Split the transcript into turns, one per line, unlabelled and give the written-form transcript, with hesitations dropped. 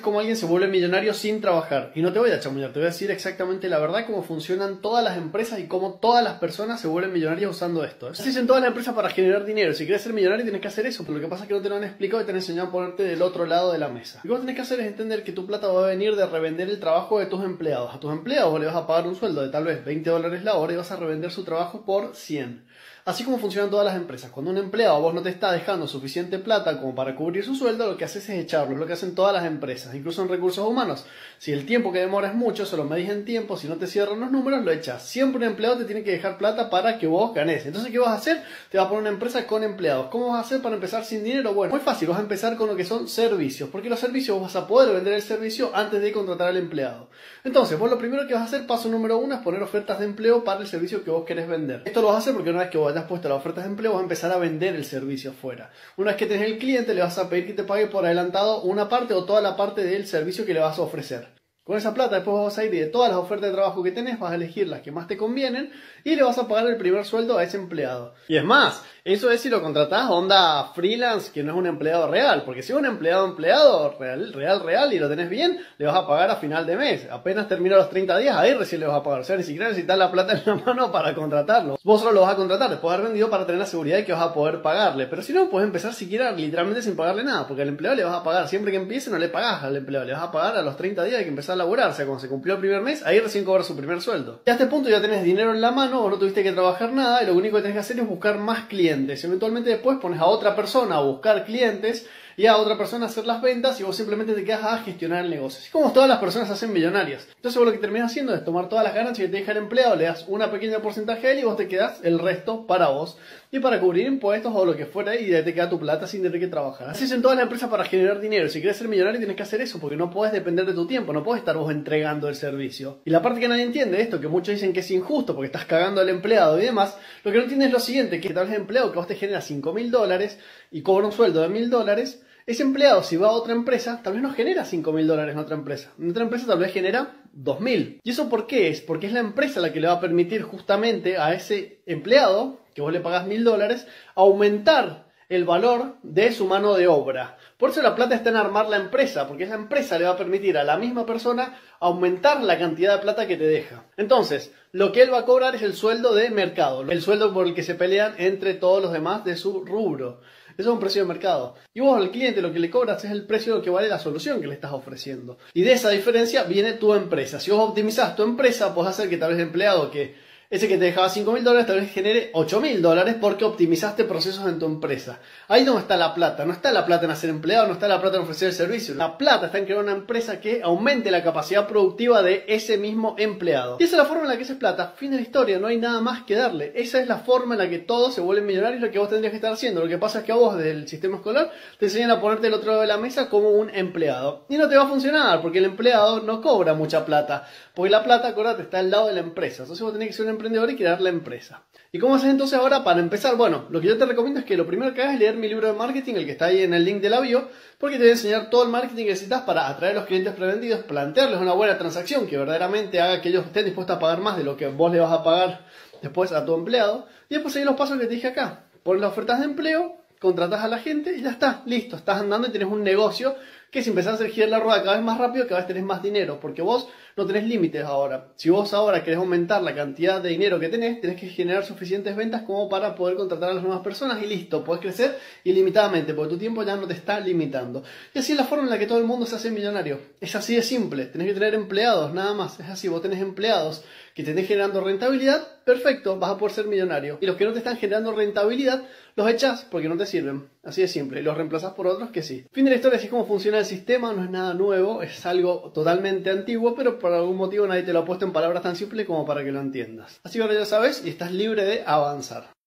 cómo alguien se vuelve millonario sin trabajar. Y no te voy a chamullar, te voy a decir exactamente la verdad, cómo funcionan todas las empresas y cómo todas las personas se vuelven millonarias usando esto. Así hacen todas las empresas para generar dinero. Si quieres ser millonario tienes que hacer eso, pero lo que pasa es que no te lo han explicado y te han enseñado a ponerte del otro lado de la mesa. Lo que vos tenés que hacer es entender que tu plata va a venir de revender el trabajo de tus empleados. A tus empleados vos le vas a pagar un sueldo de tal vez $20 la hora y vas a revender su trabajo por 100. Así como funcionan todas las empresas. Cuando un empleado a vos no te está dejando suficiente plata como para cubrir su sueldo, lo que haces es echarlo. Es lo que hacen todas las empresas, incluso en recursos humanos. Si el tiempo que demora es mucho, se lo medís en tiempo, si no te cierran los números, lo echas. Siempre un empleado te tiene que dejar plata para que vos ganes. Entonces, ¿qué vas a hacer? Te vas a poner una empresa con empleados. ¿Cómo vas a hacer para empezar sin dinero? Bueno, muy fácil. Vas a empezar con lo que son servicios. Porque los servicios vas a poder vender el servicio antes de contratar al empleado. Entonces, vos lo primero que vas a hacer, paso número 1, es poner ofertas de empleo para el servicio que vos querés vender. Esto lo vas a hacer porque una vez que vos hayas puesto las ofertas de empleo, vas a empezar a vender el servicio afuera. Una vez que tenés el cliente, le vas a pedir que te pague por adelantado una parte o toda la parte del servicio que le vas a ofrecer. Con esa plata después vas a ir y de todas las ofertas de trabajo que tenés, vas a elegir las que más te convienen y le vas a pagar el primer sueldo a ese empleado. Y es más, eso es si lo contratás onda freelance, que no es un empleado real. Porque si es un empleado real y lo tenés bien, le vas a pagar a final de mes. Apenas termina los 30 días, ahí recién le vas a pagar. O sea, ni siquiera necesitas la plata en la mano para contratarlo. Vos solo lo vas a contratar después de haber vendido para tener la seguridad de que vas a poder pagarle. Pero si no, puedes empezar siquiera literalmente sin pagarle nada. Porque al empleado le vas a pagar. Siempre que empiece no le pagás al empleado. Le vas a pagar a los 30 días de que empezás a laburar. O sea, cuando se cumplió el primer mes, ahí recién cobra su primer sueldo. Y a este punto ya tenés dinero en la mano, o no tuviste que trabajar nada, y lo único que tenés que hacer es buscar más clientes. Eventualmente después pones a otra persona a buscar clientes y a otra persona a hacer las ventas y vos simplemente te quedas a gestionar el negocio. Así como todas las personas se hacen millonarias. Entonces vos lo que terminas haciendo es tomar todas las ganancias que te deja el empleado, le das una pequeña porcentaje a él y vos te quedas el resto para vos y para cubrir impuestos o lo que fuera, y ya te queda tu plata sin tener que trabajar. Así hacen todas las empresas para generar dinero. Si quieres ser millonario tienes que hacer eso, porque no podés depender de tu tiempo, no podés estar vos entregando el servicio. Y la parte que nadie entiende de esto, que muchos dicen que es injusto porque estás cagando al empleado y demás, lo que no entiendes es lo siguiente, que tal vez el empleado que vos te genera $5.000 y cobra un sueldo de $1.000, ese empleado, si va a otra empresa, tal vez no genera $5.000 en otra empresa. En otra empresa tal vez genera 2.000. ¿Y eso por qué es? Porque es la empresa la que le va a permitir justamente a ese empleado, que vos le pagás $1.000, aumentar el valor de su mano de obra. Por eso la plata está en armar la empresa, porque esa empresa le va a permitir a la misma persona aumentar la cantidad de plata que te deja. Entonces, lo que él va a cobrar es el sueldo de mercado, el sueldo por el que se pelean entre todos los demás de su rubro. Eso es un precio de mercado. Y vos al cliente lo que le cobras es el precio de lo que vale la solución que le estás ofreciendo. Y de esa diferencia viene tu empresa. Si vos optimizás tu empresa, podés hacer que tal vez el empleado ese que te dejaba $5.000 tal vez genere $8.000 porque optimizaste procesos en tu empresa. Ahí no está la plata. No está la plata en hacer empleado, no está la plata en ofrecer el servicio. La plata está en crear una empresa que aumente la capacidad productiva de ese mismo empleado. Y esa es la forma en la que haces plata. Fin de la historia, no hay nada más que darle. Esa es la forma en la que todos se vuelven millonarios, lo que vos tendrías que estar haciendo. Lo que pasa es que a vos, desde el sistema escolar, te enseñan a ponerte del otro lado de la mesa como un empleado. Y no te va a funcionar, porque el empleado no cobra mucha plata. Porque la plata, acordate, está al lado de la empresa. Entonces vos tenés que ser un emprendedor y crear la empresa. ¿Y cómo haces entonces ahora para empezar? Bueno, lo que yo te recomiendo es que lo primero que hagas es leer mi libro de marketing, el que está ahí en el link de la bio, porque te voy a enseñar todo el marketing que necesitas para atraer a los clientes prevendidos, plantearles una buena transacción que verdaderamente haga que ellos estén dispuestos a pagar más de lo que vos le vas a pagar después a tu empleado, y después seguir los pasos que te dije acá. Pones las ofertas de empleo, contratas a la gente y ya está, listo, estás andando y tienes un negocio que si empezás a hacer girar la rueda cada vez más rápido, cada vez tenés más dinero, porque vos no tenés límites ahora. Si vos ahora querés aumentar la cantidad de dinero que tenés que generar suficientes ventas como para poder contratar a las nuevas personas y listo, podés crecer ilimitadamente, porque tu tiempo ya no te está limitando. Y así es la forma en la que todo el mundo se hace millonario. Es así de simple, tenés que tener empleados, nada más. Es así, vos tenés empleados que te estén generando rentabilidad, perfecto, vas a poder ser millonario. Y los que no te están generando rentabilidad, los echás porque no te sirven. Así de simple. Y los reemplazás por otros que sí. Fin de la historia, así es como funciona el sistema. No es nada nuevo, es algo totalmente antiguo, pero por algún motivo nadie te lo ha puesto en palabras tan simples como para que lo entiendas. Así que ahora ya sabes y estás libre de avanzar.